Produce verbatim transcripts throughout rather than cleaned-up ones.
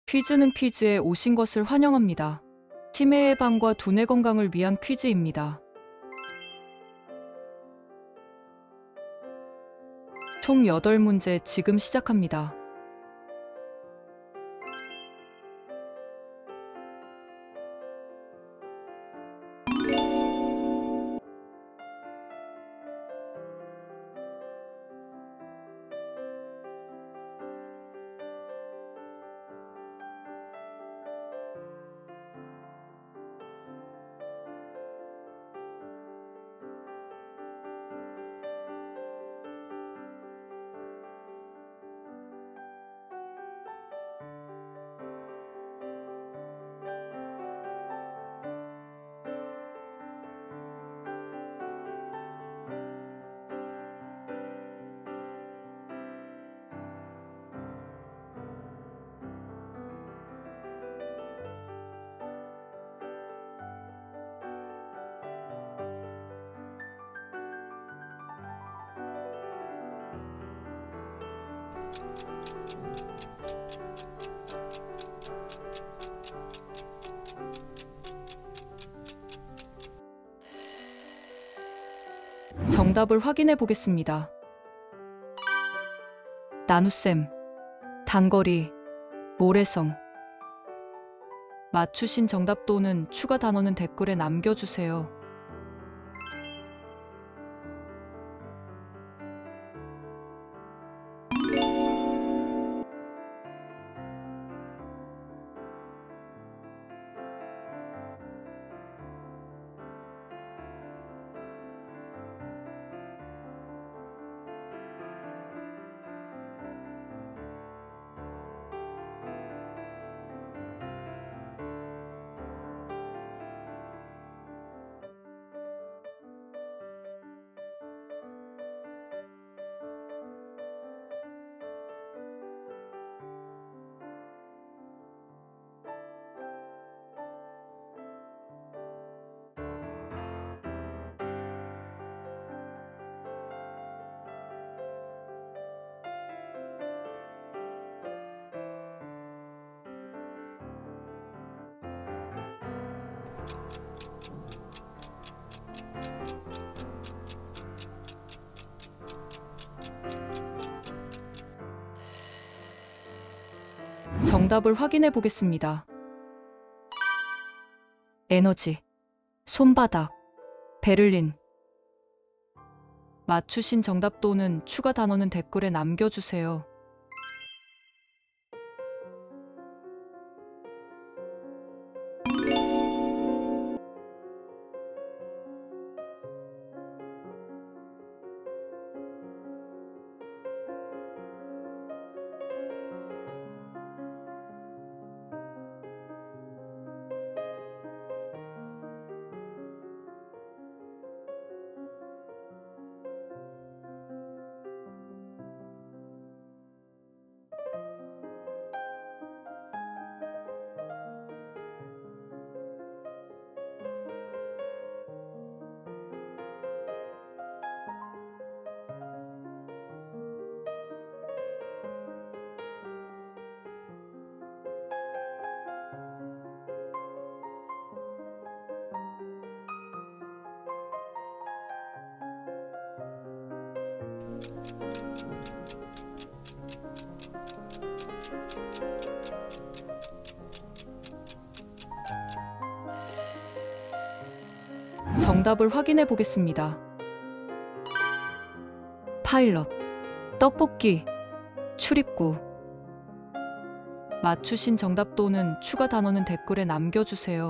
퀴즈는 퀴즈에 오신 것을 환영합니다. 치매 예방과 두뇌 건강을 위한 퀴즈입니다. 총 여덟 문제 지금 시작합니다. 정답을 확인해 보겠습니다. 나눗셈, 단거리, 모래성. 맞추신 정답 또는 추가 단어는 댓글에 남겨주세요. 정답을 확인해 보겠습니다. 에너지, 손바닥, 베를린. 맞추신 정답 또는 추가 단어는 댓글에 남겨주세요. 정답을 확인해 보겠습니다. 파일럿, 떡볶이, 출입구. 맞추신 정답 또는 추가 단어는 댓글에 남겨주세요.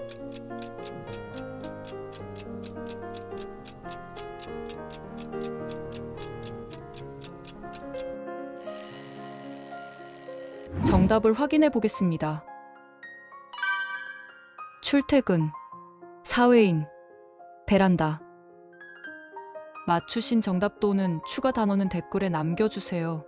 정답을 확인해 보겠습니다. 출퇴근, 사회인, 베란다. 맞추신 정답 또는 추가 단어는 댓글에 남겨주세요.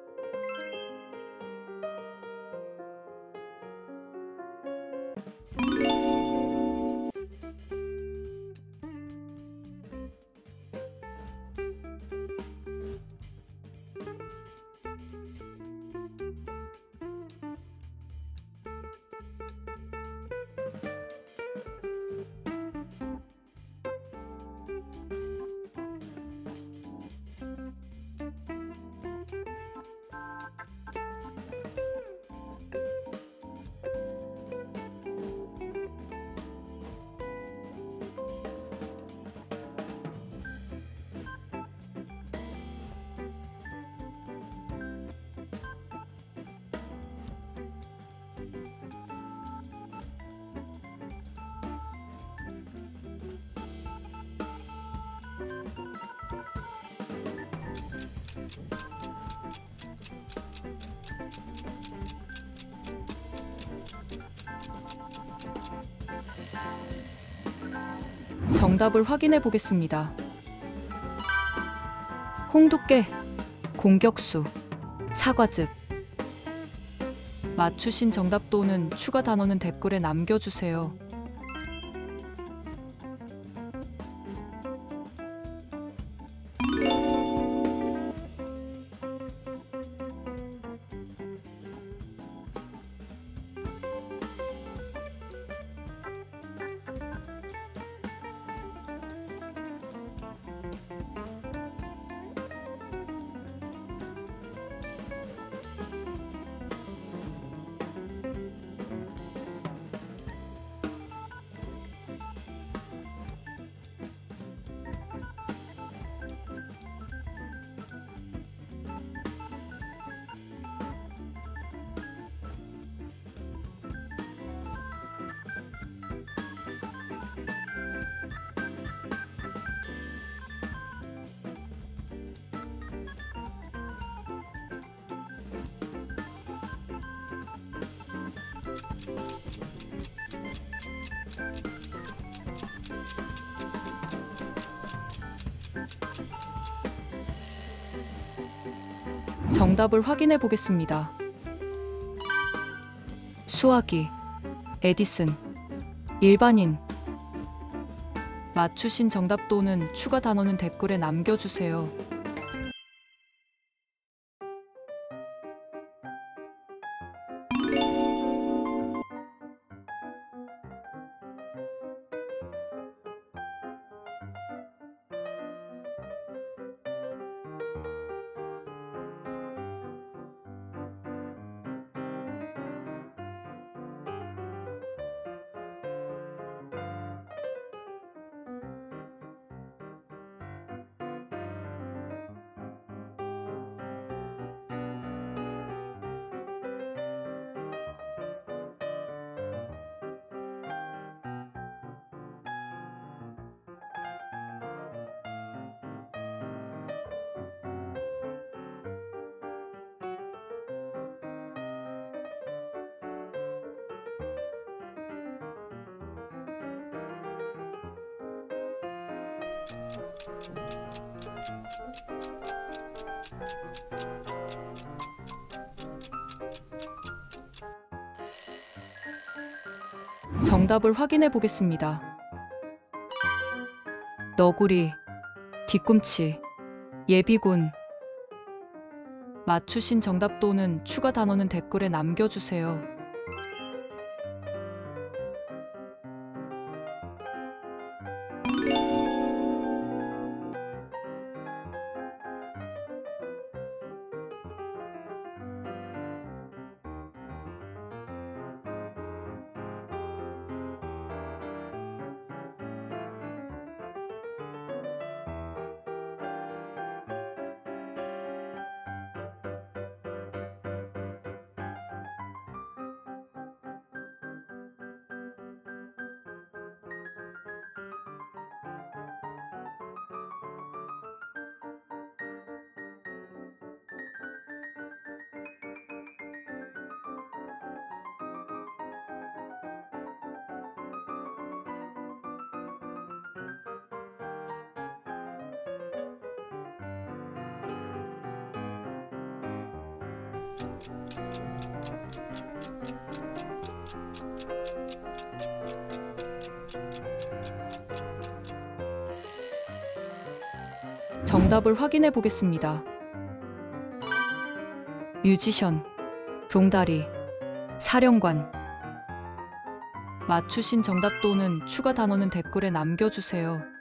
정답을 확인해 보겠습니다. 홍두깨, 공격수, 사과즙. 맞추신 정답 또는 추가 단어는 댓글에 남겨주세요. 정답을 확인해 보겠습니다. 수화기, 에디슨, 일반인. 맞추신 정답 또는 추가 단어는 댓글에 남겨주세요. 정답을 확인해 보겠습니다. 너구리, 뒤꿈치, 예비군. 맞추신 정답 또는 추가 단어는 댓글에 남겨주세요. 정답을 확인해 보겠습니다. 뮤지션, 봉다리, 사령관. 맞추신 정답 또는 추가 단어는 댓글에 남겨주세요.